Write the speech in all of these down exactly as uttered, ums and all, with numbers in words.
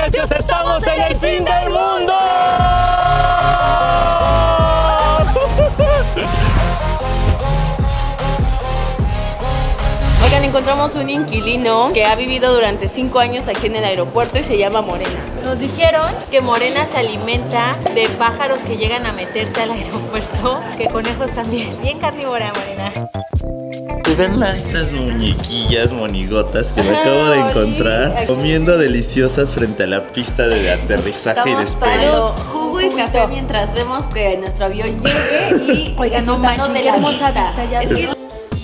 tercios, estamos en el fin del mundo. Oigan, encontramos un inquilino que ha vivido durante cinco años aquí en el aeropuerto y se llama Morena. Nos dijeron que Morena se alimenta de pájaros que llegan a meterse al aeropuerto, que conejos también. Bien carnívora, Morena. Ven a estas muñequillas monigotas que me acabo de encontrar comiendo deliciosas frente a la pista de aterrizaje y despegue. Jugo y café mientras vemos que nuestro avión llegue y oigan, no manches, de qué la hermosa vista. vista ya. Es que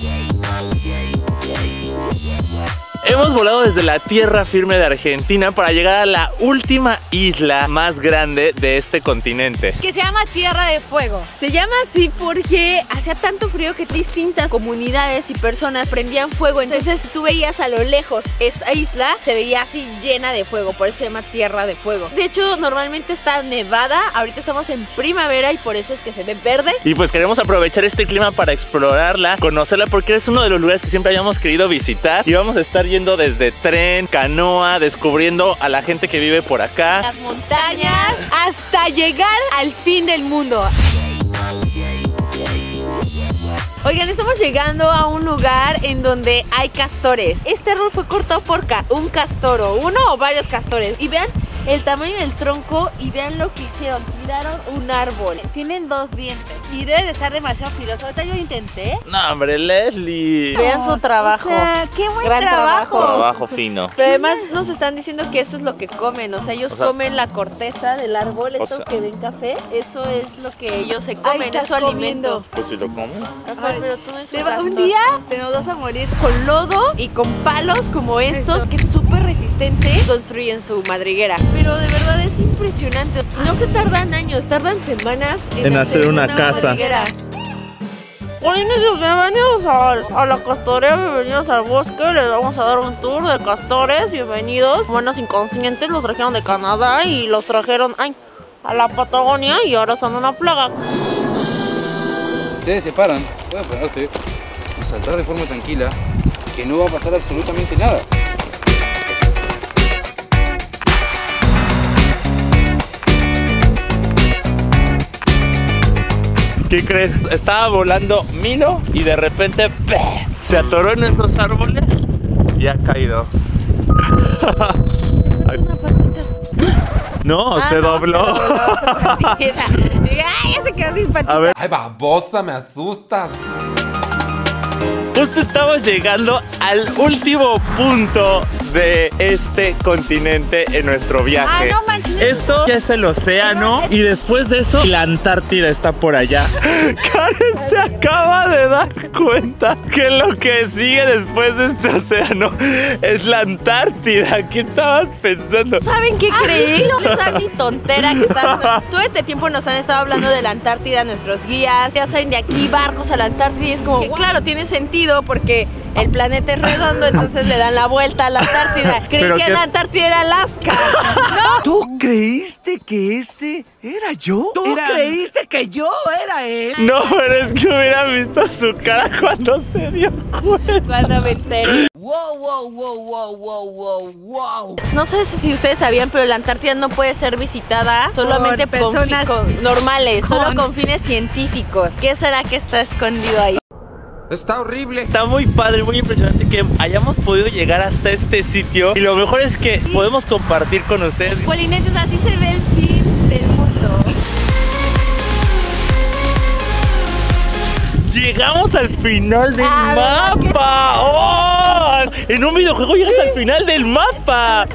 Hemos volado desde la tierra firme de Argentina para llegar a la última isla más grande de este continente, que se llama Tierra de Fuego. Se llama así porque hacía tanto frío que distintas comunidades y personas prendían fuego. Entonces tú veías a lo lejos esta isla, se veía así llena de fuego, por eso se llama Tierra de Fuego. De hecho, normalmente está nevada, ahorita estamos en primavera y por eso es que se ve verde. Y pues queremos aprovechar este clima para explorarla, conocerla, porque es uno de los lugares que siempre habíamos querido visitar. Y vamos a estar yendo desde tren, canoa, descubriendo a la gente que vive por acá, las montañas, hasta llegar al fin del mundo. Oigan, estamos llegando a un lugar en donde hay castores. Este árbol fue cortado por ca un castor o uno o varios castores. Y vean el tamaño del tronco y vean lo que hicieron. Tiraron un árbol. Tienen dos dientes y debe de estar demasiado filoso. Ahorita yo intenté. No, hombre, Leslie. Vean su trabajo. O sea, qué buen Gran trabajo. trabajo. Trabajo fino. Pero además nos están diciendo que eso es lo que comen. O sea, ellos O sea, comen la corteza del árbol. Esto sea, que ven café, eso es lo que ellos se Ahí comen. estás Es su alimento. comiendo. Pues si lo como. Ajá, pero tú no es Te va- un día te nos vas a morir con lodo y con palos como estos, Eso. que es súper resistente, construyen su madriguera. Pero de verdad es impresionante. No se tardan años, tardan semanas en, En hacer una casa. madriguera. Bienvenidos al, a la castorea, bienvenidos al bosque. Les vamos a dar un tour de castores. Bienvenidos. Buenos inconscientes, los trajeron de Canadá y los trajeron ay, a la Patagonia y ahora son una plaga. Ustedes se paran, pueden pararse y saltar de forma tranquila, que no va a pasar absolutamente nada. ¿Qué crees? Estaba volando Milo y de repente ¡peh! Se atoró en esos árboles y ha caído. Una patita. No, Ah, se no, dobló. Se dobló su patita. Dije, ay, ya se quedó sin patita. A ver, ¡Ay, babosa, me asustas! justo estamos llegando al último punto de este continente en nuestro viaje. Ah, no manches. Esto ya es el océano y después de eso la Antártida está por allá. Karen se acaba de dar cuenta que lo que sigue después de este océano es la Antártida. ¿Qué estabas pensando? ¿Saben qué creí? Esa es mi tontera que están... Todo este tiempo nos han estado hablando de la Antártida, nuestros guías. Ya saben, de aquí barcos a la Antártida y es como, que, claro, tiene sentido porque el planeta es redondo, entonces le dan la vuelta a la Antártida. Creí Pero que qué- la Antártida era Alaska. ¿No? ¿Tú creíste que este era yo? ¿Tú Era- creíste que yo era él? No, pero es que hubiera visto su cara cuando se dio cuenta. Cuando me enteré. Wow, wow, wow, wow, wow, wow, wow. No sé si ustedes sabían, pero la Antártida no puede ser visitada solamente Por con, fi- personas con- normales, con- solo con fines científicos. ¿Qué será que está escondido ahí? Está horrible. Está muy padre, muy impresionante que hayamos podido llegar hasta este sitio. Y lo mejor es que podemos compartir con ustedes. Polinesios, así se ve el fin del mundo. Llegamos al final del Ah, ¿verdad que mapa. ¡Oh! En un videojuego llegas al final del mapa.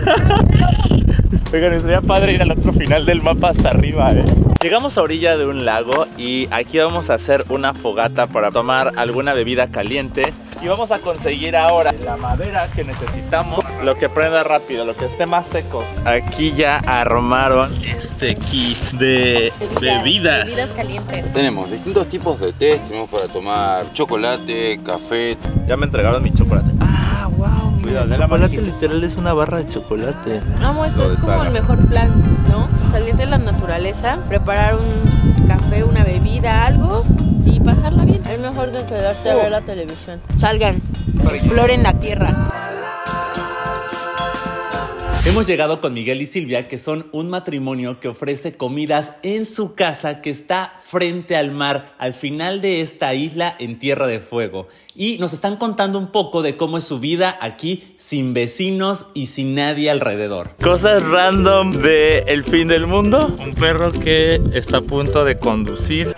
Oigan, sería padre ir al otro final del mapa hasta arriba, ¿eh? Llegamos a orilla de un lago y aquí vamos a hacer una fogata para tomar alguna bebida caliente. Y vamos a conseguir ahora la madera que necesitamos, lo que prenda rápido, lo que esté más seco. Aquí ya armaron este kit de bebidas. Bebidas calientes. Tenemos distintos tipos de té, tenemos para tomar chocolate, café. Ya me entregaron mi chocolate. Ah, wow. Mira, el la chocolate manita. literal es una barra de chocolate. Amo, esto Lo es como deshaga. el mejor plan, ¿no? Salir de la naturaleza, preparar un café, una bebida, algo y pasarla bien. Es mejor que quedarte a ver la televisión. Salgan, exploren la tierra. Hemos llegado con Miguel y Silvia, que son un matrimonio que ofrece comidas en su casa que está frente al mar, al final de esta isla en Tierra de Fuego. Y nos están contando un poco de cómo es su vida aquí sin vecinos y sin nadie alrededor. Cosas random de El Fin del Mundo. Un perro que está a punto de conducir.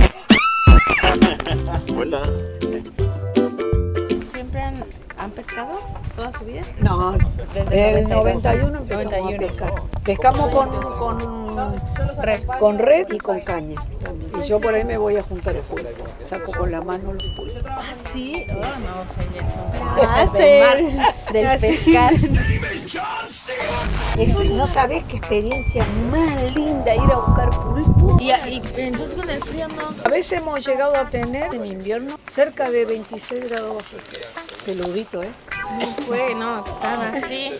Hola. ¿Siempre han, han pescado toda su vida? No, Desde el noventa y uno empezamos noventa y uno. a pescar. Pescamos con, con, red, con red y con caña. Y yo por ahí me voy a juntar el pulpo. Saco con la mano los pulpos. ¿Ah, sí? Oh, no, o sea, ya Ah, son del mar, del Así. pescar. Es- no sabés qué experiencia más linda ir a buscar pulpo. Y, y entonces con el frío no. A veces hemos llegado a tener en invierno cerca de veintiséis grados bajo cero. Peludito, ¿eh? No fue, no, están así.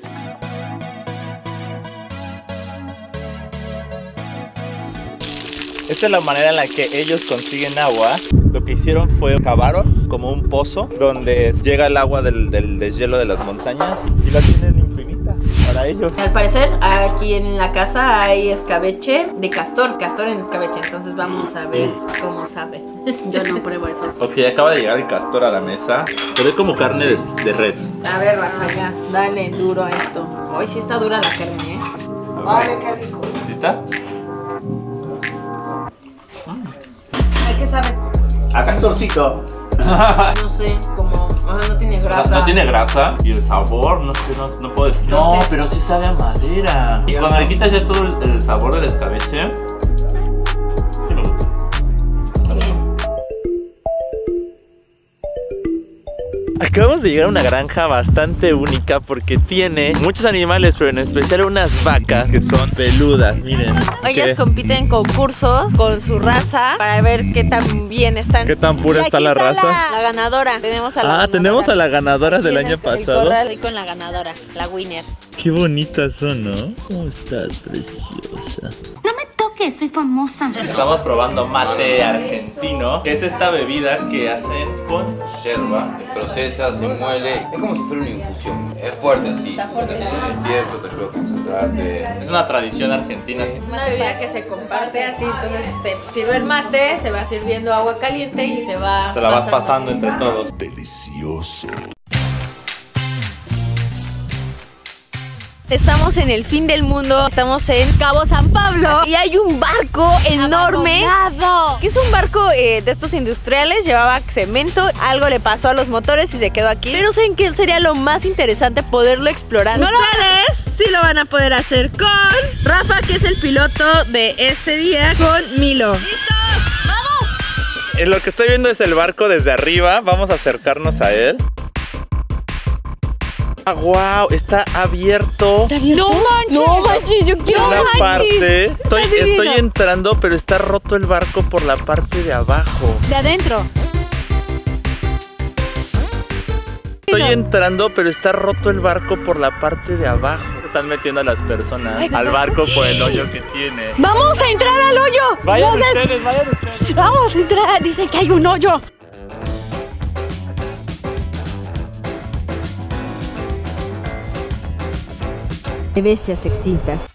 Esta es la manera en la que ellos consiguen agua. Lo que hicieron fue cavaron como un pozo donde llega el agua del, del deshielo de las montañas y la tienen infinita para ellos. Al parecer, aquí en la casa hay escabeche de castor, castor en escabeche. Entonces vamos a ver cómo sabe. Yo no pruebo eso. Ok, acaba de llegar el castor a la mesa. Se ve como carne de, de res. A ver, Rafa, ya, dale duro a esto. Hoy sí está dura la carne, ¿eh? Vale, qué rico. ¿Lista? ¿A qué sabe? A castorcito. No sé, como, o sea, no tiene grasa. No, no tiene grasa y el sabor, no sé, no, no puedo decir. No, Entonces- pero sí sabe a madera. Y cuando le quitas ya todo el, el sabor del escabeche, sí me gusta. Acabamos de llegar a una granja bastante única porque tiene muchos animales, pero en especial unas vacas que son peludas, miren. Ellas ¿Qué? compiten en concursos con su raza para ver qué tan bien están. ¿Qué tan pura Y está aquí la raza? La ganadora. Tenemos a la Ah, ganadora. tenemos a la ganadora del Aquí en año el- pasado. El corral, y con la ganadora, la winner. Qué bonitas son, ¿no? ¿Cómo estás, preciosa? No me toques, soy famosa. Estamos probando mate argentino, que es esta bebida que hacen con... Yerba, se procesa, se muele. Es como si fuera una infusión. Es fuerte así. Está fuerte. Te mantiene despierto, te ayuda a concentrarte. Es una tradición argentina. Sí. Es una bebida que se comparte así, entonces se sirve el mate, se va sirviendo agua caliente y se va Te la vas pasando entre todos. Delicioso. Estamos en el fin del mundo, estamos en Cabo San Pablo y hay un barco enorme. Abandonado. Que es un barco eh, de estos industriales, llevaba cemento, algo le pasó a los motores y se quedó aquí. Pero ¿saben qué sería lo más interesante? Poderlo explorar. No Ustedes sí lo van a poder hacer con Rafa, que es el piloto de este día, con Milo. Eh, Lo que estoy viendo es el barco desde arriba. Vamos a acercarnos a él. Ah, wow, está abierto. No manches, no manches, yo quiero Una parte. Estoy, Está divino. estoy entrando, pero está roto el barco por la parte de abajo. De adentro. Estoy entrando, pero está roto el barco por la parte de abajo. Están metiendo a las personas al barco por el hoyo que tiene. ¡Vamos a entrar al hoyo! Vayan ¡Vamos a- ustedes, vayan ustedes. ¡Vamos a entrar! Dicen que hay un hoyo. Bestias extintas.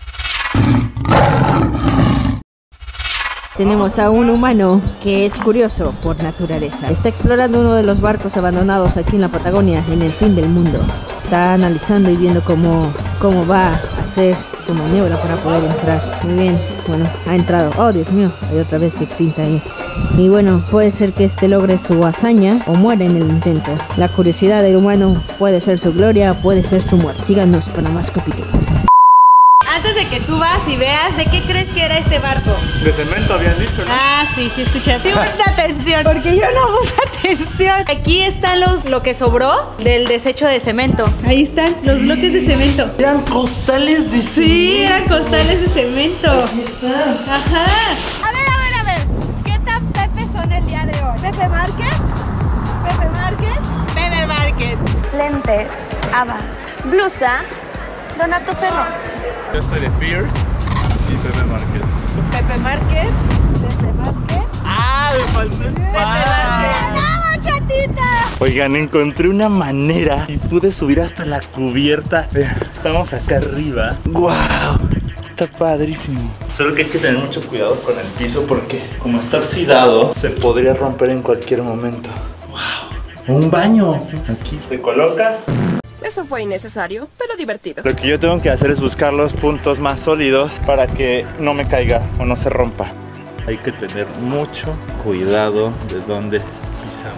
Tenemos a un humano que es curioso por naturaleza. Está explorando uno de los barcos abandonados aquí en la Patagonia, en el fin del mundo. Está analizando y viendo cómo, cómo va a hacer su maniobra para poder entrar. Muy bien, bueno, ha entrado. Oh, Dios mío, hay otra vez extinta ahí. Y bueno, puede ser que este logre su hazaña o muera en el intento. La curiosidad del humano puede ser su gloria, puede ser su muerte. Síganos para más capítulos. Antes de que subas y veas, ¿de qué crees que era este barco? De cemento habían dicho, ¿no? Ah, sí, sí, escuché. Sí, presta atención, porque yo no puse atención. Aquí están los, lo que sobró del desecho de cemento. Ahí están los bloques de cemento. Eran costales de Sí, eran costales de cemento. Ajá. A ver, a ver, a ver. ¿Qué tan Pepe son el día de hoy? ¿Pepe Market? ¿Pepe Market? Pepe Market. Lentes, Ava, blusa, Donato Perro. Yo estoy de Fierce y Pepe Market. Pepe Market. Desde Market. Ah, ¡Ah! Me faltó el pan. ¡Vamos, chatita! Oigan, encontré una manera y pude subir hasta la cubierta. Vean, estamos acá arriba. ¡Wow! Está padrísimo. Solo que hay que tener mucho cuidado con el piso porque como está oxidado, se podría romper en cualquier momento. ¡Wow! Un baño. Aquí se coloca. Eso fue innecesario, pero divertido. Lo que yo tengo que hacer es buscar los puntos más sólidos para que no me caiga o no se rompa. Hay que tener mucho cuidado de dónde pisamos.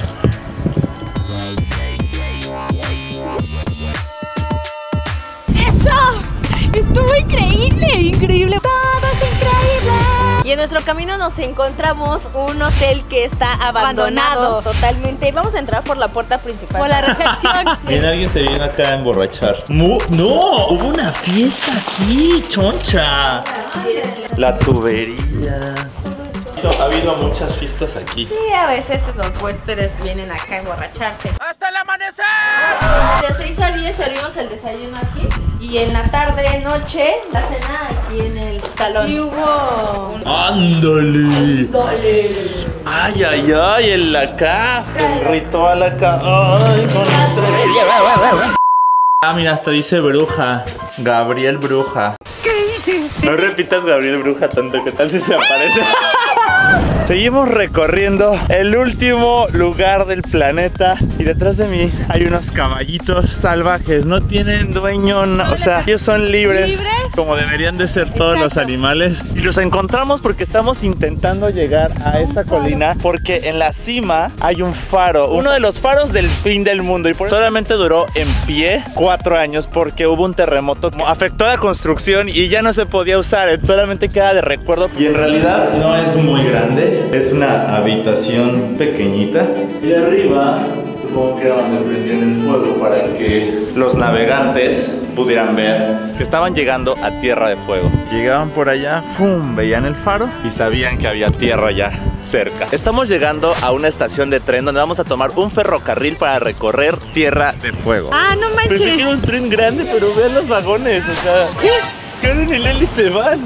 ¡Estuvo increíble! ¡Increíble! ¡Todo es increíble! Y en nuestro camino nos encontramos un hotel que está abandonado, abandonado totalmente. Vamos a entrar por la puerta principal. Por la recepción. Bien, alguien se viene acá a emborrachar. Mu ¡No! Hubo una fiesta aquí, choncha. La tubería. Ha habido muchas fiestas aquí. Sí, a veces los huéspedes vienen acá a emborracharse. ¡Hasta el amanecer! De seis a diez servimos el desayuno aquí. Y en la tarde, noche, la cena aquí en el salón. Y hubo un... ¡Ándale! ¡Ándale! ¡Ay, ay, ay! En la casa, el ritual acá. ¡Ay, con estrella! Ah, mira, hasta dice bruja. Gabriel Bruja. ¿Qué hice? No repitas Gabriel Bruja tanto, ¿qué tal si se aparece? Seguimos recorriendo el último lugar del planeta y detrás de mí hay unos caballitos salvajes, no tienen dueño, no, o sea, ellos son libres, ¿libres? Como deberían de ser todos Exacto. Los animales. Y los encontramos porque estamos intentando llegar a esa colina porque en la cima hay un faro, uno de los faros del fin del mundo y por eso solamente duró en pie cuatro años porque hubo un terremoto que afectó la construcción y ya no se podía usar, solamente queda de recuerdo y en realidad no es muy grande. Es una habitación pequeñita y arriba supongo que era donde prendían el fuego para que los navegantes pudieran ver que estaban llegando a Tierra de Fuego. Llegaban por allá, ¡fum! Veían el faro y sabían que había tierra ya cerca. Estamos llegando a una estación de tren donde vamos a tomar un ferrocarril para recorrer Tierra de Fuego. Ah, no manches. Pensé que era un tren grande, pero vean los vagones, o sea, Karen y Leli se van.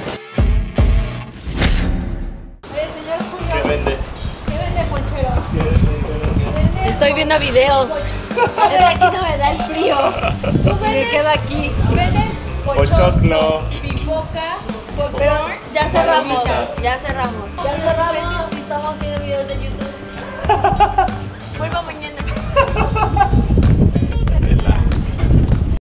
¿Qué vende? ¿Qué vende, Ponchero? Estoy viendo videos. Es de aquí no me da el frío. ¿Tú vendes? Me quedo aquí. ¿Vendes? Pochoclo. Pipoca. Pero ya cerramos. Ya cerramos. Ya cerramos. Estamos viendo videos de YouTube. Vuelvo mañana.